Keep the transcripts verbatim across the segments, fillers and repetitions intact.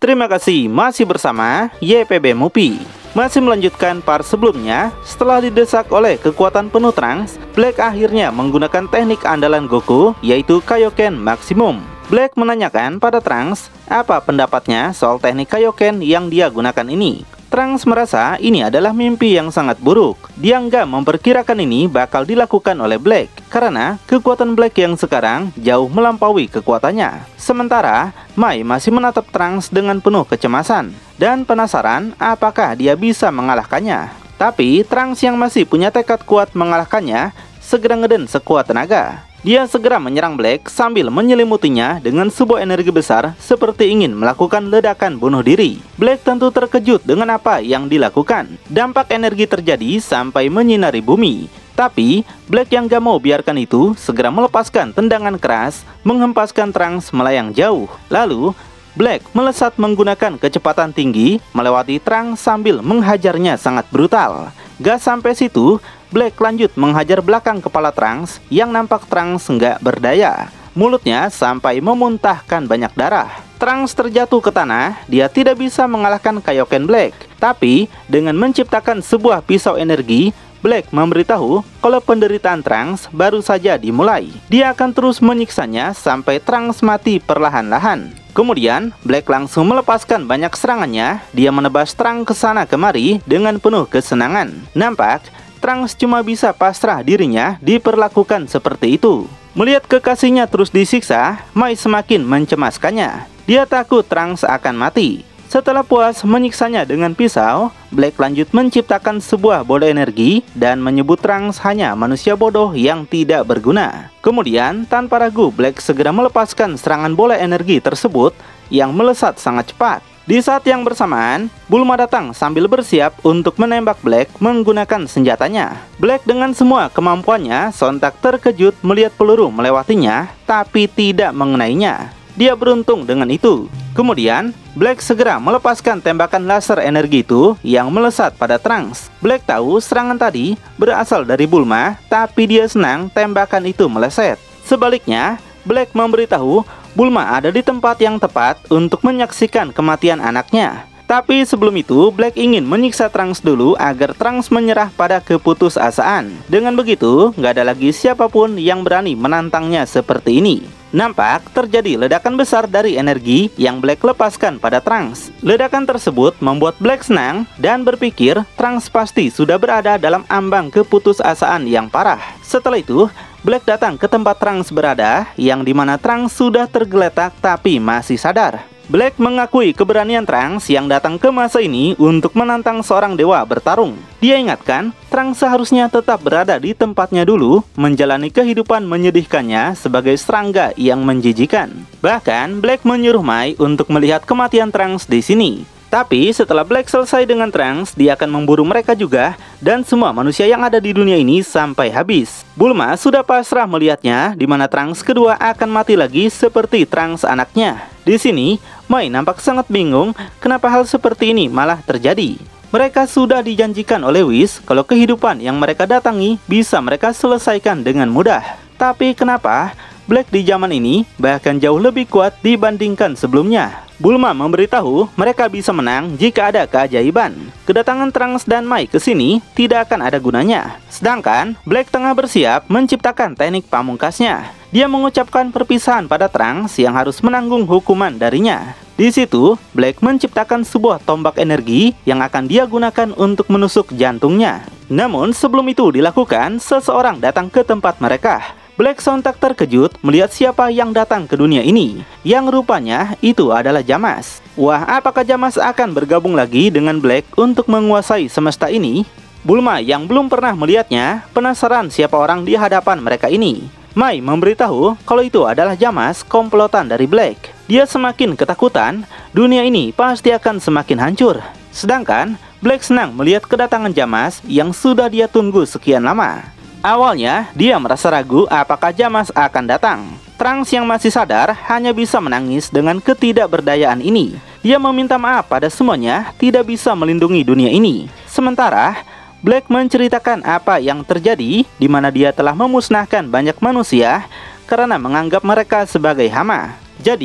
Terima kasih masih bersama Y P B Movie. Masih melanjutkan part sebelumnya, setelah didesak oleh kekuatan penuh Trunks, Black akhirnya menggunakan teknik andalan Goku, yaitu Kaioken Maximum. Black menanyakan pada Trunks apa pendapatnya soal teknik Kaioken yang dia gunakan ini. Trunks merasa ini adalah mimpi yang sangat buruk. Dia nggak memperkirakan ini bakal dilakukan oleh Black, karena kekuatan Black yang sekarang jauh melampaui kekuatannya. Sementara Mai masih menatap Trunks dengan penuh kecemasan dan penasaran apakah dia bisa mengalahkannya. Tapi Trunks yang masih punya tekad kuat mengalahkannya segera ngeden sekuat tenaga. Dia segera menyerang Black sambil menyelimutinya dengan sebuah energi besar seperti ingin melakukan ledakan bunuh diri. Black tentu terkejut dengan apa yang dilakukan. Dampak energi terjadi sampai menyinari bumi. Tapi Black yang gak mau biarkan itu segera melepaskan tendangan keras, menghempaskan Trunks melayang jauh. Lalu Black melesat menggunakan kecepatan tinggi melewati Trunks sambil menghajarnya sangat brutal. Gak sampai situ, Black lanjut menghajar belakang kepala Trunks yang nampak Trunks nggak berdaya. Mulutnya sampai memuntahkan banyak darah. Trunks terjatuh ke tanah, dia tidak bisa mengalahkan Kaioken Black. Tapi dengan menciptakan sebuah pisau energi, Black memberitahu kalau penderitaan Trunks baru saja dimulai. Dia akan terus menyiksanya sampai Trunks mati perlahan-lahan. Kemudian Black langsung melepaskan banyak serangannya. Dia menebas Trunks ke sana kemari dengan penuh kesenangan. Nampak Trunks cuma bisa pasrah dirinya diperlakukan seperti itu. Melihat kekasihnya terus disiksa, Mai semakin mencemaskannya. Dia takut Trunks akan mati. Setelah puas menyiksanya dengan pisau, Black lanjut menciptakan sebuah bola energi dan menyebut Trunks hanya manusia bodoh yang tidak berguna. Kemudian tanpa ragu Black segera melepaskan serangan bola energi tersebut yang melesat sangat cepat. Di saat yang bersamaan, Bulma datang sambil bersiap untuk menembak Black menggunakan senjatanya. Black dengan semua kemampuannya sontak terkejut melihat peluru melewatinya, tapi tidak mengenainya. Dia beruntung dengan itu. Kemudian, Black segera melepaskan tembakan laser energi itu yang melesat pada Trunks. Black tahu serangan tadi berasal dari Bulma, tapi dia senang tembakan itu meleset. Sebaliknya, Black memberitahu Bulma ada di tempat yang tepat untuk menyaksikan kematian anaknya. Tapi sebelum itu, Black ingin menyiksa Trunks dulu agar Trunks menyerah pada keputusasaan. Dengan begitu, nggak ada lagi siapapun yang berani menantangnya seperti ini. Nampak terjadi ledakan besar dari energi yang Black lepaskan pada Trunks. Ledakan tersebut membuat Black senang dan berpikir Trunks pasti sudah berada dalam ambang keputusasaan yang parah. Setelah itu, Black datang ke tempat Trunks berada, yang dimana Trunks sudah tergeletak tapi masih sadar. Black mengakui keberanian Trunks yang datang ke masa ini untuk menantang seorang dewa bertarung. Dia ingatkan, Trunks seharusnya tetap berada di tempatnya dulu, menjalani kehidupan menyedihkannya sebagai serangga yang menjijikan. Bahkan, Black menyuruh Mai untuk melihat kematian Trunks di sini. Tapi setelah Black selesai dengan Trunks, dia akan memburu mereka juga dan semua manusia yang ada di dunia ini sampai habis. Bulma sudah pasrah melihatnya, di mana Trunks kedua akan mati lagi seperti Trunks anaknya. Di sini, Mai nampak sangat bingung kenapa hal seperti ini malah terjadi. Mereka sudah dijanjikan oleh Whis kalau kehidupan yang mereka datangi bisa mereka selesaikan dengan mudah. Tapi kenapa Black di zaman ini bahkan jauh lebih kuat dibandingkan sebelumnya? Bulma memberitahu mereka bisa menang jika ada keajaiban. Kedatangan Trunks dan Mai ke sini tidak akan ada gunanya. Sedangkan Black tengah bersiap menciptakan teknik pamungkasnya. Dia mengucapkan perpisahan pada Trunks yang harus menanggung hukuman darinya. Di situ, Black menciptakan sebuah tombak energi yang akan dia gunakan untuk menusuk jantungnya. Namun sebelum itu dilakukan, seseorang datang ke tempat mereka. Black sontak terkejut melihat siapa yang datang ke dunia ini, yang rupanya itu adalah Jamas. Wah, apakah Jamas akan bergabung lagi dengan Black untuk menguasai semesta ini? Bulma yang belum pernah melihatnya penasaran siapa orang di hadapan mereka ini. Mai memberitahu kalau itu adalah Jamas, komplotan dari Black. Dia semakin ketakutan, dunia ini pasti akan semakin hancur. Sedangkan Black senang melihat kedatangan Jamas yang sudah dia tunggu sekian lama. Awalnya, dia merasa ragu apakah Jamas akan datang. Trunks yang masih sadar hanya bisa menangis dengan ketidakberdayaan ini. Dia meminta maaf pada semuanya, tidak bisa melindungi dunia ini. Sementara, Black menceritakan apa yang terjadi, di mana dia telah memusnahkan banyak manusia karena menganggap mereka sebagai hama. Jadi,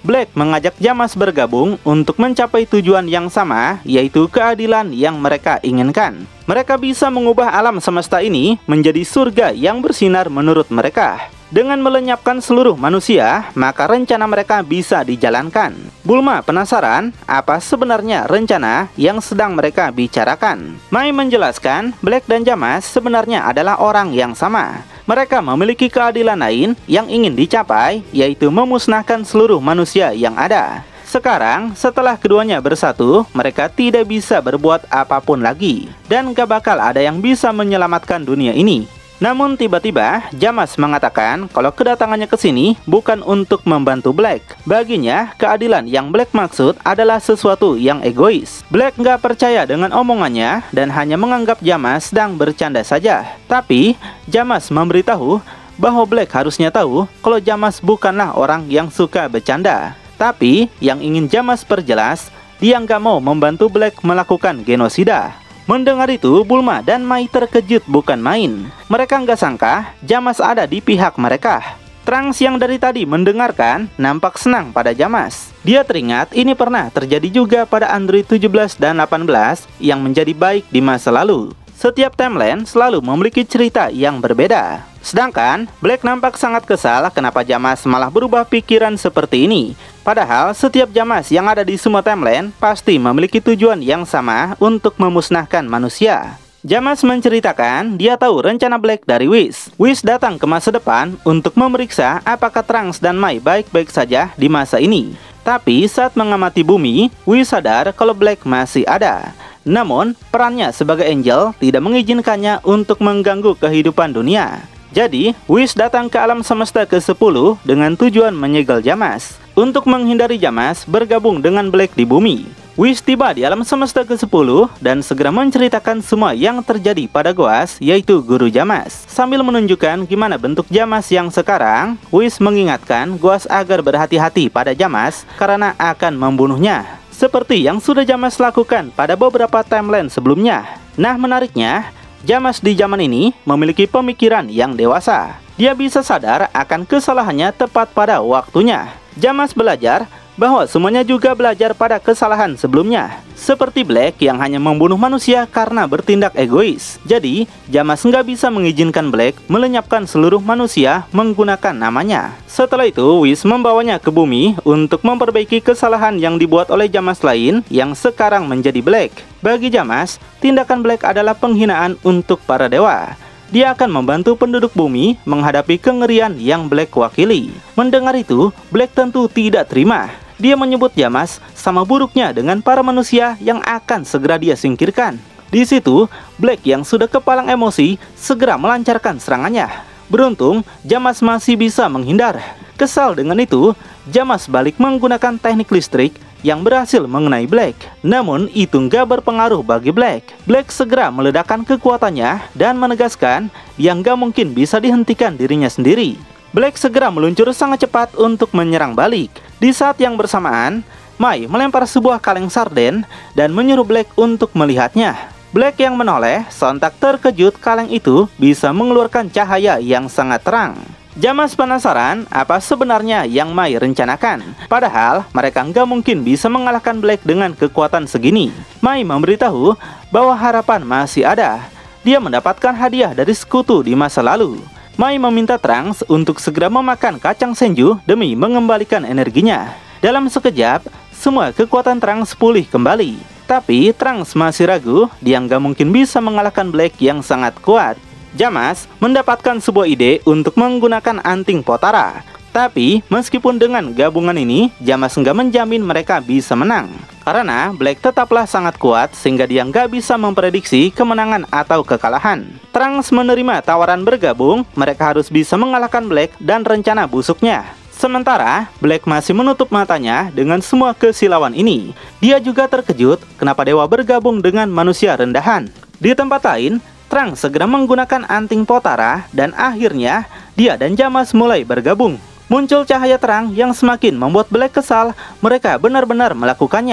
Black mengajak Jamas bergabung untuk mencapai tujuan yang sama, yaitu keadilan yang mereka inginkan. Mereka bisa mengubah alam semesta ini menjadi surga yang bersinar menurut mereka. Dengan melenyapkan seluruh manusia, maka rencana mereka bisa dijalankan. Bulma penasaran apa sebenarnya rencana yang sedang mereka bicarakan. Mai menjelaskan, Black dan Jamas sebenarnya adalah orang yang sama. Mereka memiliki keadilan lain yang ingin dicapai, yaitu memusnahkan seluruh manusia yang ada. Sekarang, setelah keduanya bersatu, mereka tidak bisa berbuat apapun lagi, dan gak bakal ada yang bisa menyelamatkan dunia ini. Namun tiba-tiba, Jamas mengatakan kalau kedatangannya ke sini bukan untuk membantu Black. Baginya, keadilan yang Black maksud adalah sesuatu yang egois. Black nggak percaya dengan omongannya dan hanya menganggap Jamas sedang bercanda saja. Tapi, Jamas memberitahu bahwa Black harusnya tahu kalau Jamas bukanlah orang yang suka bercanda. Tapi, yang ingin Jamas perjelas, dia nggak mau membantu Black melakukan genosida. Mendengar itu, Bulma dan Mai terkejut bukan main. Mereka nggak sangka Jamas ada di pihak mereka. Trunks yang dari tadi mendengarkan nampak senang pada Jamas. Dia teringat ini pernah terjadi juga pada Android tujuh belas dan delapan belas yang menjadi baik di masa lalu. Setiap timeline selalu memiliki cerita yang berbeda. Sedangkan Black nampak sangat kesal kenapa Jamas malah berubah pikiran seperti ini. Padahal setiap Jamas yang ada di semua timeline pasti memiliki tujuan yang sama untuk memusnahkan manusia. Jamas menceritakan dia tahu rencana Black dari Whis. Whis datang ke masa depan untuk memeriksa apakah Trunks dan Mai baik-baik saja di masa ini. Tapi saat mengamati bumi, Whis sadar kalau Black masih ada. Namun, perannya sebagai Angel tidak mengizinkannya untuk mengganggu kehidupan dunia. Jadi, Whis datang ke alam semesta ke sepuluh dengan tujuan menyegel Jamas. Untuk menghindari Jamas bergabung dengan Black di bumi, Whis tiba di alam semesta ke sepuluh dan segera menceritakan semua yang terjadi pada Goas, yaitu guru Jamas. Sambil menunjukkan gimana bentuk Jamas yang sekarang, Whis mengingatkan Goas agar berhati-hati pada Jamas karena akan membunuhnya, seperti yang sudah Jamas lakukan pada beberapa timeline sebelumnya. Nah, menariknya, Jamas di zaman ini memiliki pemikiran yang dewasa. Dia bisa sadar akan kesalahannya tepat pada waktunya. Jamas belajar bahwa semuanya juga belajar pada kesalahan sebelumnya. Seperti Black yang hanya membunuh manusia karena bertindak egois. Jadi, Jamas nggak bisa mengizinkan Black melenyapkan seluruh manusia menggunakan namanya. Setelah itu, Whis membawanya ke bumi untuk memperbaiki kesalahan yang dibuat oleh Jamas lain yang sekarang menjadi Black. Bagi Jamas, tindakan Black adalah penghinaan untuk para dewa. Dia akan membantu penduduk bumi menghadapi kengerian yang Black wakili. Mendengar itu, Black tentu tidak terima. Dia menyebut Jamas sama buruknya dengan para manusia yang akan segera dia singkirkan. Di situ, Black yang sudah kepalang emosi segera melancarkan serangannya. Beruntung, Jamas masih bisa menghindar. Kesal dengan itu, Jamas balik menggunakan teknik listrik yang berhasil mengenai Black. Namun itu nggak berpengaruh bagi Black. Black segera meledakkan kekuatannya dan menegaskan yang nggak mungkin bisa dihentikan dirinya sendiri. Black segera meluncur sangat cepat untuk menyerang balik. Di saat yang bersamaan, Mai melempar sebuah kaleng sarden dan menyuruh Black untuk melihatnya. Black yang menoleh sontak terkejut kaleng itu bisa mengeluarkan cahaya yang sangat terang. Jamas penasaran apa sebenarnya yang Mai rencanakan. Padahal mereka nggak mungkin bisa mengalahkan Black dengan kekuatan segini. Mai memberitahu bahwa harapan masih ada. Dia mendapatkan hadiah dari sekutu di masa lalu. Mai meminta Trunks untuk segera memakan kacang senju demi mengembalikan energinya. Dalam sekejap, semua kekuatan Trunks pulih kembali. Tapi Trunks masih ragu, dia nggak mungkin bisa mengalahkan Black yang sangat kuat. Jamas mendapatkan sebuah ide untuk menggunakan anting Potara. Tapi meskipun dengan gabungan ini, Jamas nggak menjamin mereka bisa menang. Karena Black tetaplah sangat kuat sehingga dia nggak bisa memprediksi kemenangan atau kekalahan. Trunks menerima tawaran bergabung, mereka harus bisa mengalahkan Black dan rencana busuknya. Sementara Black masih menutup matanya dengan semua kesilauan ini. Dia juga terkejut kenapa dewa bergabung dengan manusia rendahan. Di tempat lain, Trunks segera menggunakan anting Potara dan akhirnya dia dan Jamas mulai bergabung. Muncul cahaya terang yang semakin membuat Black kesal. Mereka benar-benar melakukannya.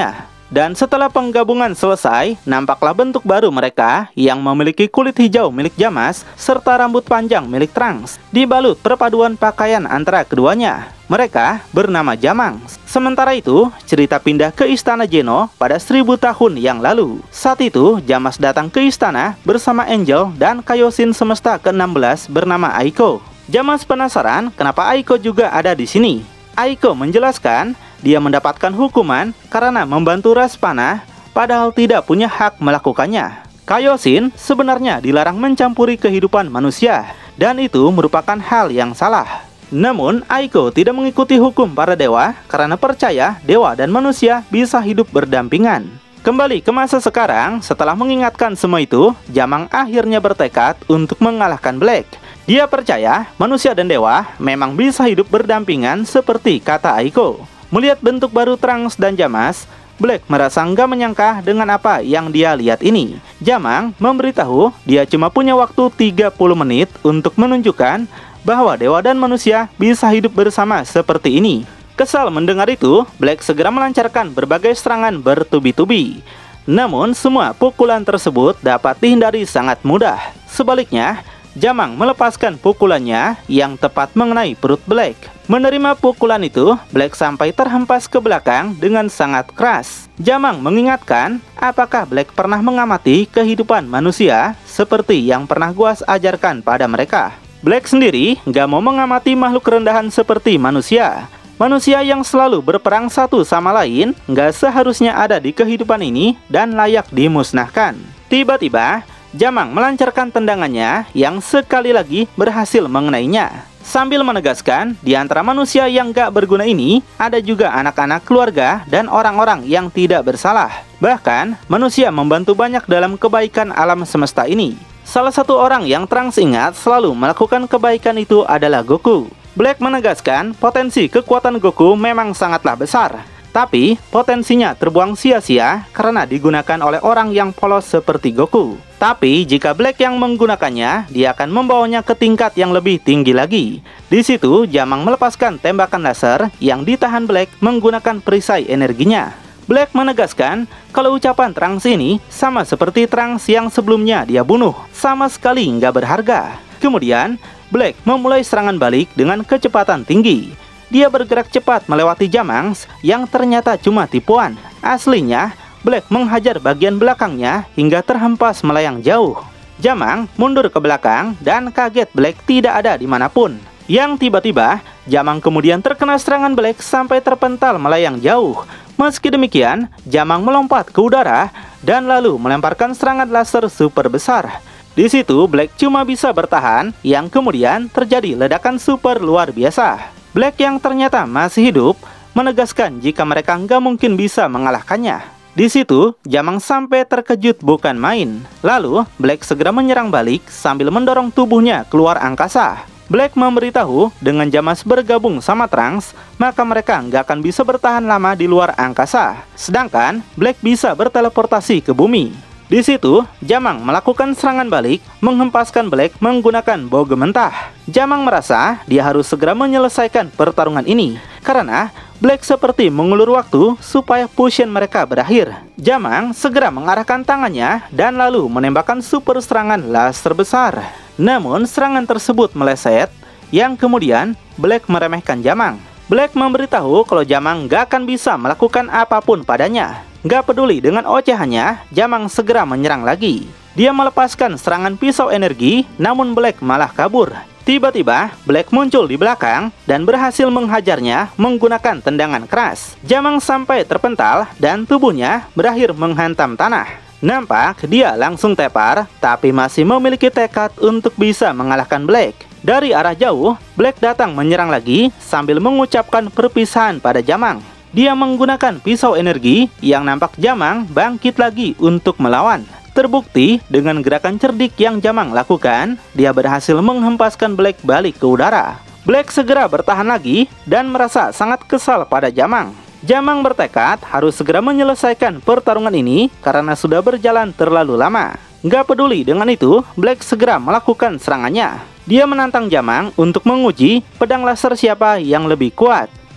Dan setelah penggabungan selesai, nampaklah bentuk baru mereka yang memiliki kulit hijau milik Jamas serta rambut panjang milik Trunks, dibalut perpaduan pakaian antara keduanya. Mereka bernama Jamang. Sementara itu, cerita pindah ke istana Geno pada seribu tahun yang lalu. Saat itu, Jamas datang ke istana bersama Angel dan Kaioshin semesta ke enam belas bernama Aiko. Jamas penasaran kenapa Aiko juga ada di sini. Aiko menjelaskan dia mendapatkan hukuman karena membantu ras panah, padahal tidak punya hak melakukannya. Kaioshin sebenarnya dilarang mencampuri kehidupan manusia, dan itu merupakan hal yang salah. Namun, Aiko tidak mengikuti hukum para dewa karena percaya dewa dan manusia bisa hidup berdampingan. Kembali ke masa sekarang, setelah mengingatkan semua itu, Jamang akhirnya bertekad untuk mengalahkan Black. Dia percaya manusia dan dewa memang bisa hidup berdampingan seperti kata Aiko. Melihat bentuk baru Trunks dan Jamas, Black merasa nggak menyangka dengan apa yang dia lihat ini. Jamang memberitahu dia cuma punya waktu tiga puluh menit untuk menunjukkan bahwa dewa dan manusia bisa hidup bersama seperti ini. Kesal mendengar itu, Black segera melancarkan berbagai serangan bertubi-tubi. Namun semua pukulan tersebut dapat dihindari sangat mudah. Sebaliknya, Jamang melepaskan pukulannya yang tepat mengenai perut Black. Menerima pukulan itu, Black sampai terhempas ke belakang dengan sangat keras. Jamang mengingatkan, apakah Black pernah mengamati kehidupan manusia seperti yang pernah Guas ajarkan pada mereka. Black sendiri gak mau mengamati makhluk rendahan seperti manusia. Manusia yang selalu berperang satu sama lain gak seharusnya ada di kehidupan ini dan layak dimusnahkan. Tiba-tiba, Jamang melancarkan tendangannya yang sekali lagi berhasil mengenainya. Sambil menegaskan, di antara manusia yang gak berguna ini, ada juga anak-anak keluarga dan orang-orang yang tidak bersalah. Bahkan, manusia membantu banyak dalam kebaikan alam semesta ini. Salah satu orang yang Trunks ingat selalu melakukan kebaikan itu adalah Goku. Black menegaskan, potensi kekuatan Goku memang sangatlah besar. Tapi, potensinya terbuang sia-sia karena digunakan oleh orang yang polos seperti Goku. Tapi, jika Black yang menggunakannya, dia akan membawanya ke tingkat yang lebih tinggi lagi. Di situ, Jamang melepaskan tembakan laser yang ditahan Black menggunakan perisai energinya. Black menegaskan kalau ucapan Trunks ini sama seperti Trunks yang sebelumnya dia bunuh, sama sekali nggak berharga. Kemudian, Black memulai serangan balik dengan kecepatan tinggi. Dia bergerak cepat melewati Jamang yang ternyata cuma tipuan. Aslinya, Black menghajar bagian belakangnya hingga terhempas melayang jauh. Jamang mundur ke belakang dan kaget Black tidak ada dimanapun. Yang tiba-tiba, Jamang kemudian terkena serangan Black sampai terpental melayang jauh. Meski demikian, Jamang melompat ke udara dan lalu melemparkan serangan laser super besar. Di situ, Black cuma bisa bertahan, yang kemudian terjadi ledakan super luar biasa. Black yang ternyata masih hidup menegaskan jika mereka nggak mungkin bisa mengalahkannya. Di situ, Jamang sampai terkejut bukan main. Lalu, Black segera menyerang balik sambil mendorong tubuhnya keluar angkasa. Black memberitahu dengan Jamas bergabung sama Trunks, maka mereka nggak akan bisa bertahan lama di luar angkasa. Sedangkan, Black bisa berteleportasi ke bumi. Di situ, Jamang melakukan serangan balik, menghempaskan Black menggunakan boga mentah. Jamang merasa dia harus segera menyelesaikan pertarungan ini, karena Black seperti mengulur waktu supaya fusion mereka berakhir. Jamang segera mengarahkan tangannya dan lalu menembakkan super serangan laser besar. Namun serangan tersebut meleset, yang kemudian Black meremehkan Jamang. Black memberitahu kalau Jamang gak akan bisa melakukan apapun padanya. Gak peduli dengan ocehannya, Jamang segera menyerang lagi. Dia melepaskan serangan pisau energi, namun Black malah kabur. Tiba-tiba, Black muncul di belakang dan berhasil menghajarnya menggunakan tendangan keras. Jamang sampai terpental dan tubuhnya berakhir menghantam tanah. Nampak dia langsung tepar, tapi masih memiliki tekad untuk bisa mengalahkan Black. Dari arah jauh, Black datang menyerang lagi sambil mengucapkan perpisahan pada Jamang. Dia menggunakan pisau energi yang nampak Jamang bangkit lagi untuk melawan. Terbukti dengan gerakan cerdik yang Jamang lakukan, dia berhasil menghempaskan Black balik ke udara. Black segera bertahan lagi dan merasa sangat kesal pada Jamang. Jamang bertekad harus segera menyelesaikan pertarungan ini karena sudah berjalan terlalu lama. Nggak peduli dengan itu, Black segera melakukan serangannya. Dia menantang Jamang untuk menguji pedang laser siapa yang lebih kuat.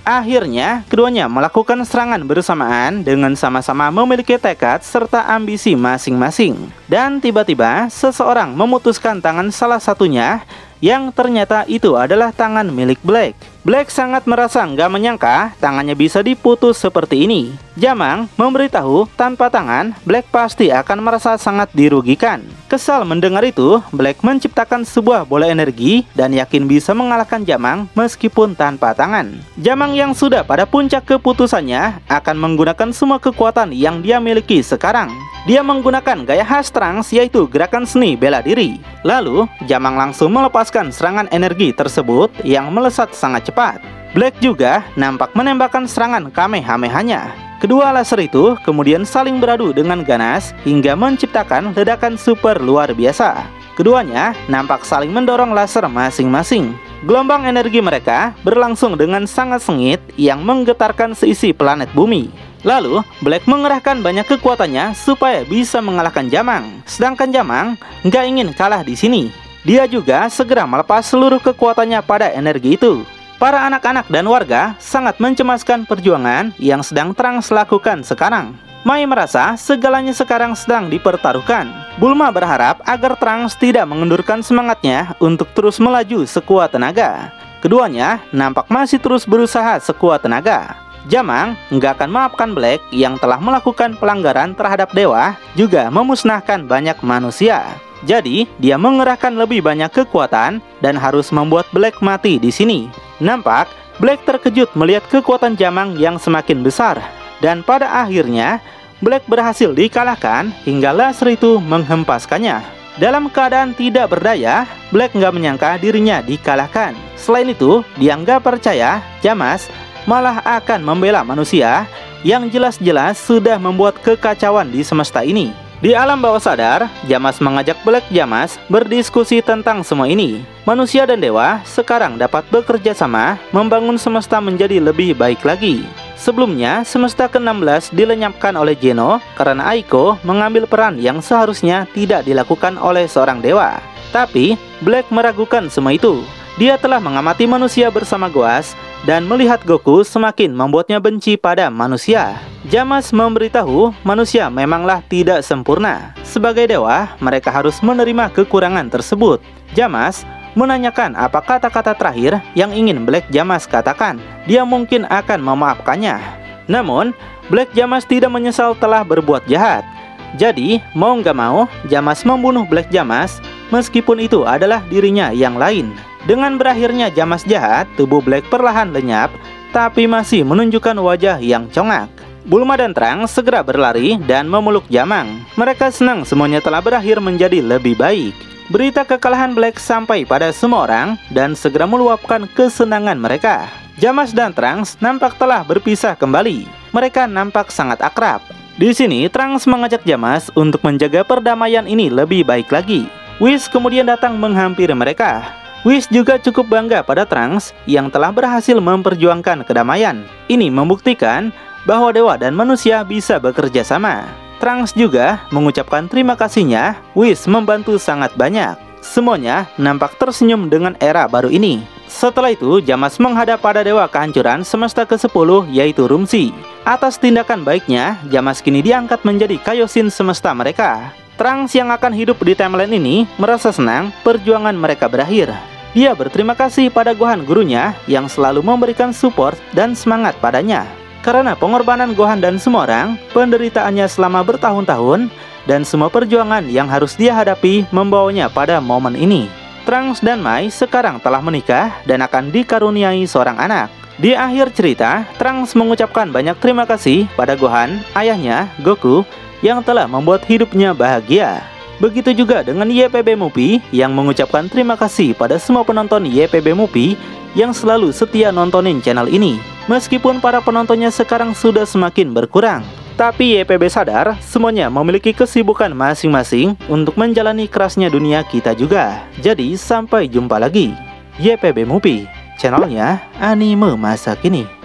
Akhirnya, keduanya melakukan serangan bersamaan dengan sama-sama memiliki tekad serta ambisi masing-masing. Dan tiba-tiba, seseorang memutuskan tangan salah satunya, yang ternyata itu adalah tangan milik Black. Black sangat merasa nggak menyangka tangannya bisa diputus seperti ini. Jamang memberitahu tanpa tangan, Black pasti akan merasa sangat dirugikan. Kesal mendengar itu, Black menciptakan sebuah bola energi dan yakin bisa mengalahkan Jamang meskipun tanpa tangan. Jamang yang sudah pada puncak keputusannya akan menggunakan semua kekuatan yang dia miliki sekarang. Dia menggunakan gaya khas Trunks, yaitu gerakan seni bela diri. Lalu, Jamang langsung melepaskan serangan energi tersebut yang melesat sangat cepat. Black juga nampak menembakkan serangan Kamehameha-nya. Kedua laser itu kemudian saling beradu dengan ganas hingga menciptakan ledakan super luar biasa. Keduanya nampak saling mendorong laser masing-masing. Gelombang energi mereka berlangsung dengan sangat sengit yang menggetarkan seisi planet bumi. Lalu, Black mengerahkan banyak kekuatannya supaya bisa mengalahkan Jamang. Sedangkan Jamang nggak ingin kalah di sini. Dia juga segera melepas seluruh kekuatannya pada energi itu. Para anak-anak dan warga sangat mencemaskan perjuangan yang sedang Trunks lakukan sekarang. Mai merasa segalanya sekarang sedang dipertaruhkan. Bulma berharap agar Trunks tidak mengendurkan semangatnya untuk terus melaju sekuat tenaga. Keduanya nampak masih terus berusaha sekuat tenaga. Jamang nggak akan maafkan Black yang telah melakukan pelanggaran terhadap dewa, juga memusnahkan banyak manusia. Jadi, dia mengerahkan lebih banyak kekuatan dan harus membuat Black mati di sini. Nampak, Black terkejut melihat kekuatan Jamang yang semakin besar. Dan pada akhirnya, Black berhasil dikalahkan hingga laser itu menghempaskannya. Dalam keadaan tidak berdaya, Black nggak menyangka dirinya dikalahkan. Selain itu, dia nggak percaya Jamas malah akan membela manusia yang jelas-jelas sudah membuat kekacauan di semesta ini. Di alam bawah sadar, Jamas mengajak Black Jamas berdiskusi tentang semua ini. Manusia dan dewa sekarang dapat bekerja sama membangun semesta menjadi lebih baik lagi. Sebelumnya, semesta ke enam belas dilenyapkan oleh Geno karena Aiko mengambil peran yang seharusnya tidak dilakukan oleh seorang dewa. Tapi, Black meragukan semua itu. Dia telah mengamati manusia bersama Goas dan melihat Goku semakin membuatnya benci pada manusia. Jamas memberitahu manusia memanglah tidak sempurna. Sebagai dewa, mereka harus menerima kekurangan tersebut. Jamas menanyakan apa kata-kata terakhir yang ingin Black Jamas katakan. Dia mungkin akan memaafkannya. Namun, Black Jamas tidak menyesal telah berbuat jahat. Jadi, mau nggak mau, Jamas membunuh Black Jamas meskipun itu adalah dirinya yang lain. Dengan berakhirnya Jamas jahat, tubuh Black perlahan lenyap, tapi masih menunjukkan wajah yang congak. Bulma dan Trunks segera berlari dan memeluk Jamang. Mereka senang semuanya telah berakhir menjadi lebih baik. Berita kekalahan Black sampai pada semua orang dan segera meluapkan kesenangan mereka. Jamas dan Trunks nampak telah berpisah kembali. Mereka nampak sangat akrab. Di sini Trunks mengajak Jamas untuk menjaga perdamaian ini lebih baik lagi. Whis kemudian datang menghampiri mereka. Whis juga cukup bangga pada Trunks yang telah berhasil memperjuangkan kedamaian. Ini membuktikan bahwa dewa dan manusia bisa bekerja sama. Trunks juga mengucapkan terima kasihnya. Whis membantu sangat banyak. Semuanya nampak tersenyum dengan era baru ini. Setelah itu, Jamas menghadap pada dewa kehancuran semesta ke sepuluh, yaitu Rumsi. Atas tindakan baiknya, Jamas kini diangkat menjadi Kaioshin semesta mereka. Trunks yang akan hidup di timeline ini merasa senang perjuangan mereka berakhir. Dia berterima kasih pada Gohan gurunya yang selalu memberikan support dan semangat padanya. Karena pengorbanan Gohan dan semua orang, penderitaannya selama bertahun-tahun, dan semua perjuangan yang harus dia hadapi membawanya pada momen ini. Trunks dan Mai sekarang telah menikah dan akan dikaruniai seorang anak. Di akhir cerita, Trunks mengucapkan banyak terima kasih pada Gohan, ayahnya, Goku, yang telah membuat hidupnya bahagia. Begitu juga dengan Y P B Movie yang mengucapkan terima kasih pada semua penonton Y P B Movie yang selalu setia nontonin channel ini. Meskipun para penontonnya sekarang sudah semakin berkurang, tapi Y P B sadar semuanya memiliki kesibukan masing-masing untuk menjalani kerasnya dunia kita juga. Jadi sampai jumpa lagi. Y P B Movie, channelnya anime masa kini.